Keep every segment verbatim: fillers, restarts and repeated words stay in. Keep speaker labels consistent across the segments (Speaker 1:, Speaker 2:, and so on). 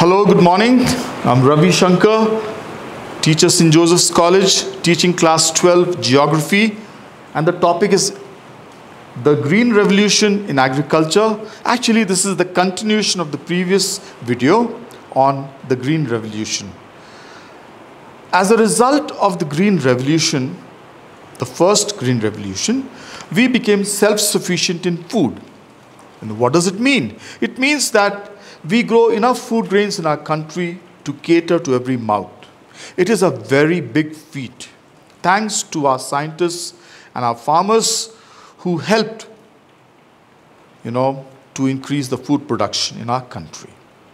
Speaker 1: Hello, good morning. I'm Ravi Shankar, teacher Saint Joseph's College, teaching class twelve geography, and the topic is the Green Revolution in Agriculture. Actually, this is the continuation of the previous video on the Green Revolution. As a result of the Green Revolution, the first Green Revolution, we became self-sufficient in food. And what does it mean? It means that we grow enough food grains in our country to cater to every mouth. It is a very big feat, thanks to our scientists and our farmers who helped, you know, to increase the food production in our country.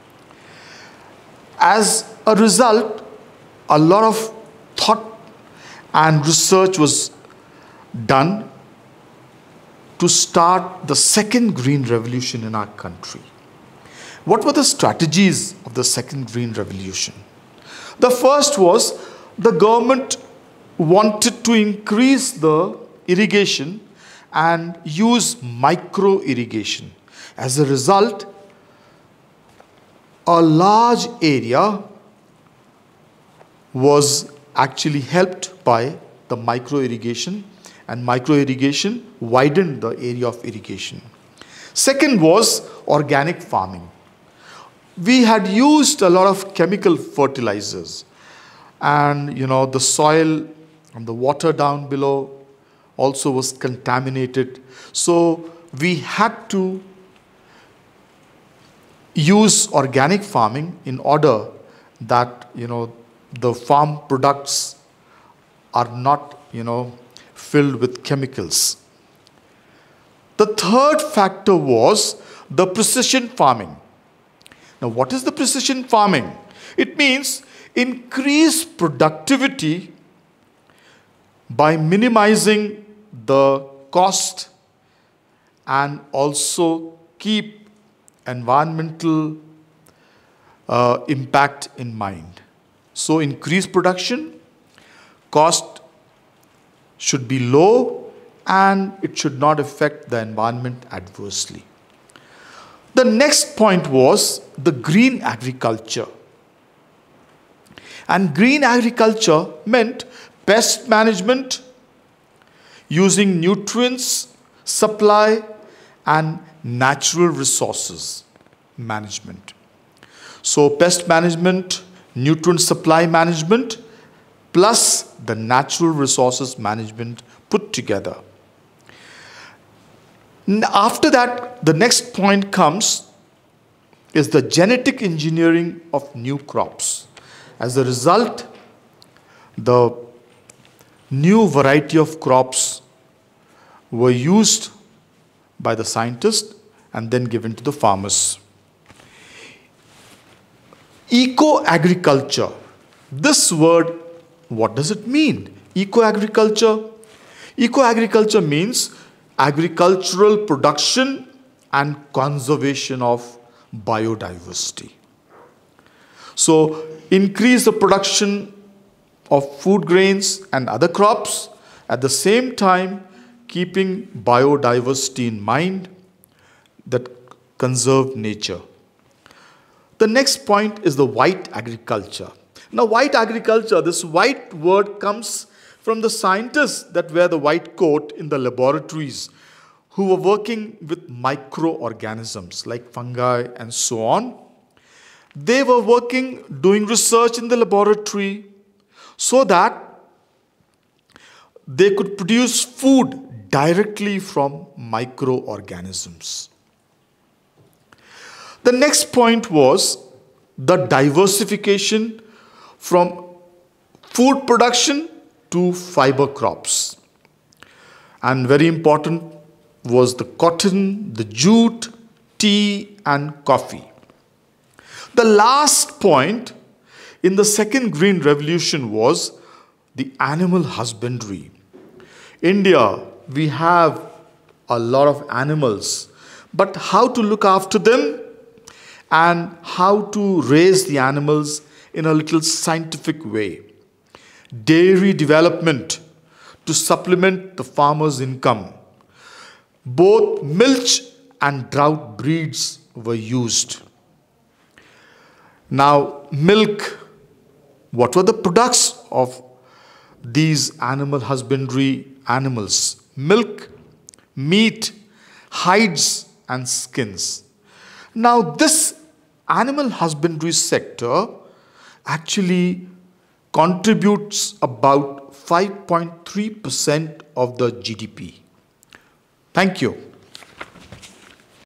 Speaker 1: As a result, a lot of thought and research was done to start the second Green Revolution in our country. What were the strategies of the second Green Revolution? The first was the government wanted to increase the irrigation and use micro irrigation. As a result, a large area was actually helped by the micro irrigation, and micro irrigation widened the area of irrigation. Second was organic farming. We had used a lot of chemical fertilizers, and you know the soil and the water down below also was contaminated. So we had to use organic farming in order that you know the farm products are not you know filled with chemicals. The third factor was the precision farming. Now, what is the precision farming? It means increase productivity by minimizing the cost and also keep environmental uh, impact in mind. So, increase production, cost should be low, and it should not affect the environment adversely. The next point was the green agriculture. And green agriculture meant pest management, using nutrients, supply, and natural resources management. So pest management, nutrient supply management, plus the natural resources management put together. After that, the next point comes is the genetic engineering of new crops. As a result, the new variety of crops were used by the scientists and then given to the farmers. Eco-agriculture. This word, what does it mean? Eco-agriculture. Eco-agriculture means agricultural production and conservation of biodiversity. So, increase the production of food grains and other crops, at the same time keeping biodiversity in mind that conserve nature. The next point is the white agriculture. Now, white agriculture, this white word comes from the scientists that wear the white coat in the laboratories who were working with microorganisms like fungi and so on. They were working, doing research in the laboratory so that they could produce food directly from microorganisms. The next point was the diversification from food production to fiber crops. And very important was the cotton, the jute, tea, and coffee. The last point in the second Green Revolution was the animal husbandry. India, we have a lot of animals, but how to look after them and how to raise the animals in a little scientific way. Dairy development to supplement the farmer's income. Both milch and drought breeds were used. Now, milk. What were the products of these animal husbandry animals? Milk, meat, hides and skins. Now, this animal husbandry sector actually contributes about five point three percent of the G D P. Thank you.